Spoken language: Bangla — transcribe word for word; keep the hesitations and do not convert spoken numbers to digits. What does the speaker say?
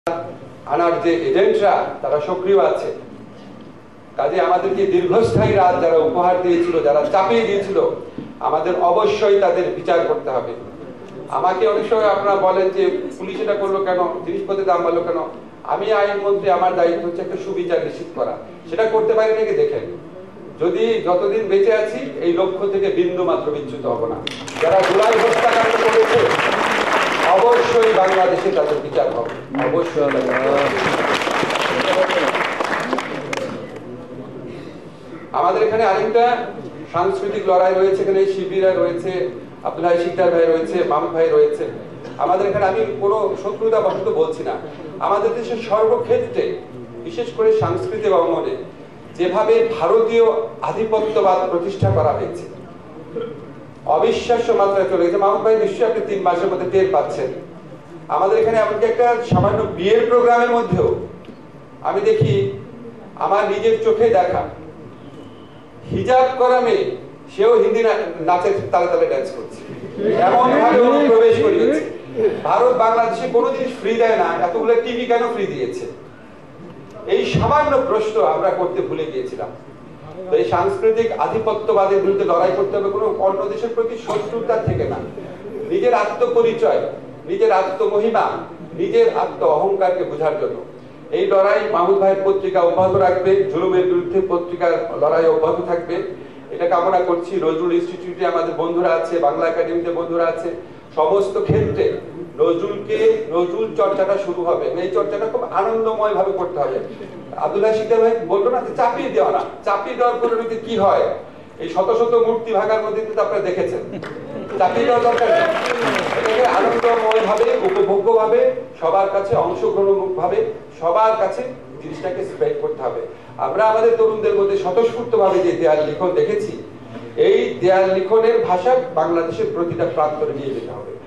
আনার যে এজেন্টরা তারা সক্রিয় আছে। কাজে আমাদেরকে দীর্ঘস্থায়ী রাত যারা উপহার দিয়েছিল, যারা চাপিয়ে দিয়েছিল, আমাদের অবশ্যই তাদের বিচার করতে হবে। আমাকে অনেক সময় আপনারা বলেন যে পুলিশ এটা করলো কেন, জিনিসপত্রের দাম বাড়লো কেন। আমি আইনমন্ত্রী, আমার দায়িত্ব হচ্ছে একটা সুবিচার নিশ্চিত করা। সেটা করতে পারি নাকি দেখেন। যদি যতদিন বেঁচে আছি এই লক্ষ্য থেকে বিন্দু মাত্র বিচ্যুত হব না। যারা জুলাই হত্যাকাণ্ড করেছে অবশ্যই বাংলাদেশে তাদের বিচার হবে, অবশ্যই। আমাদের এখানে আরেকটা সাংস্কৃতিক লড়াই রয়েছে, এখানে শিবিরা রয়েছে, আব্দুল হাই শিকদার ভাই রয়েছে, মামুন ভাই রয়েছে। আমাদের এখানে আমি কোনো শত্রুতা বশত বলছি না, আমাদের দেশের সর্বক্ষেত্রে বিশেষ করে সাংস্কৃতিক অঙ্গনে যেভাবে ভারতীয় আধিপত্যবাদ প্রতিষ্ঠা করা হয়েছে অবিশ্বাস্য মাত্রায় চলে গেছে। মামুন ভাই নিশ্চয়ই আপনি তিন মাসের মধ্যে টের পাচ্ছেন। আমাদের এখানে এমনকি একটা সামান্য বিয়ের প্রোগ্রামের মধ্যেও আমি দেখি আমার নিজের চোখে দেখা হিজাব করা মেয়ে সেও হিন্দি নাচের তালে তালে ড্যান্স করছে, এমন ভাবে অনুপ্রবেশ করিয়েছে। ভারত বাংলাদেশে কোনো জিনিস ফ্রি দেয় না, এতগুলো টিভি কেন ফ্রি দিয়েছে? এই সামান্য প্রশ্ন আমরা করতে ভুলে গিয়েছিলাম। তো এই সাংস্কৃতিক আধিপত্যবাদের বিরুদ্ধে লড়াই করতে হবে কোনো অন্য দেশের প্রতি শত্রুতা থেকে না, নিজের আত্মপরিচয়, নিজের আত্মমহিমা, নিজের আত্ম অহংকারকে বোঝার জন্য। এই লড়াই মাহমুদ ভাইয়ের পত্রিকা অব্যাহত রাখবে, জুলুমের বিরুদ্ধে পত্রিকার লড়াই অব্যাহত থাকবে, এটা কামনা করছি। নজরুল ইনস্টিটিউটে আমাদের বন্ধুরা আছে, বাংলা একাডেমিতে বন্ধুরা আছে, সমস্ত ক্ষেত্রে নজরুলকে নজরুল চর্চাটা শুরু হবে। এই চর্চাটা খুব আনন্দময় ভাবে করতে হবে। আব্দুল্লাহ শিকদার ভাই বললো না যে চাপিয়ে দেওয়া না, চাপিয়ে দেওয়ার পরিণতি কি হয়? এই শত শত মূর্তি ভাঙার মধ্যে কিন্তু আপনারা দেখেছেন। চাপিয়ে দেওয়া দরকার নেই, এটাকে আনন্দময় ভাবে, উপভোগ্য ভাবে, সবার কাছে অংশগ্রহণ ভাবে, সবার কাছে জিনিসটাকে স্প্রেড করতে হবে। আমরা আমাদের তরুণদের মধ্যে স্বতঃস্ফূর্ত ভাবে যে দেয়াল লিখন দেখেছি, এই দেয়াল লিখনের ভাষা বাংলাদেশের প্রতিটা প্রান্তরে নিয়ে যেতে হবে।